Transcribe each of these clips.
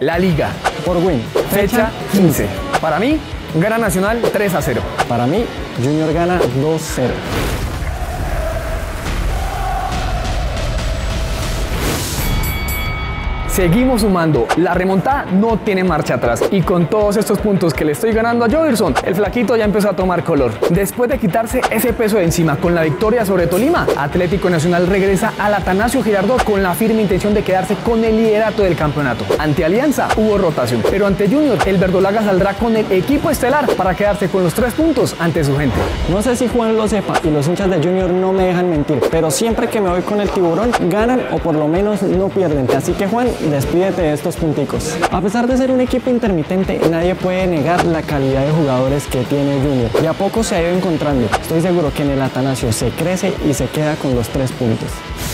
La Liga. Por win. Fecha 15. Para mí, gana Nacional 3-0. Para mí, Junior gana 2-0. Seguimos sumando, la remontada no tiene marcha atrás y con todos estos puntos que le estoy ganando a Joverson, el flaquito ya empezó a tomar color. Después de quitarse ese peso de encima con la victoria sobre Tolima, Atlético Nacional regresa al Atanasio Girardot con la firme intención de quedarse con el liderato del campeonato. Ante Alianza hubo rotación, pero ante Junior el verdolaga saldrá con el equipo estelar para quedarse con los 3 puntos ante su gente. No sé si Juan lo sepa y los hinchas de Junior no me dejan mentir, pero siempre que me voy con el tiburón ganan o por lo menos no pierden. Así que Juan, despídete de estos punticos. A pesar de ser un equipo intermitente, nadie puede negar la calidad de jugadores que tiene Junior. Y a poco se ha ido encontrando. Estoy seguro que en el Atanasio se crece y se queda con los 3 puntos.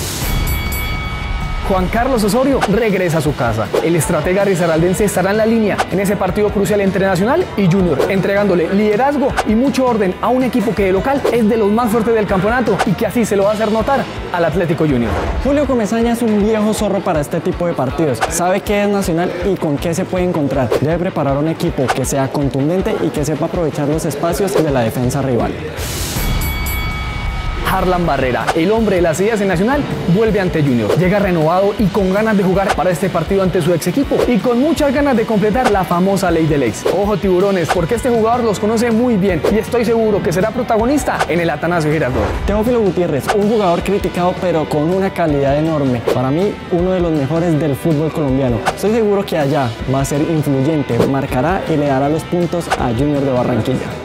Juan Carlos Osorio regresa a su casa. El estratega risaraldense estará en la línea en ese partido crucial entre Nacional y Junior, entregándole liderazgo y mucho orden a un equipo que de local es de los más fuertes del campeonato y que así se lo va a hacer notar al Atlético Junior. Julio Comesaña es un viejo zorro para este tipo de partidos. Sabe qué es Nacional y con qué se puede encontrar. Debe preparar un equipo que sea contundente y que sepa aprovechar los espacios de la defensa rival. Harlan Barrera, el hombre de las ideas en Nacional, vuelve ante Junior. Llega renovado y con ganas de jugar para este partido ante su ex equipo y con muchas ganas de completar la famosa ley del ex. Ojo tiburones, porque este jugador los conoce muy bien y estoy seguro que será protagonista en el Atanasio Girardot. Teófilo Gutiérrez, un jugador criticado pero con una calidad enorme. Para mí, uno de los mejores del fútbol colombiano. Estoy seguro que allá va a ser influyente, marcará y le dará los puntos a Junior de Barranquilla.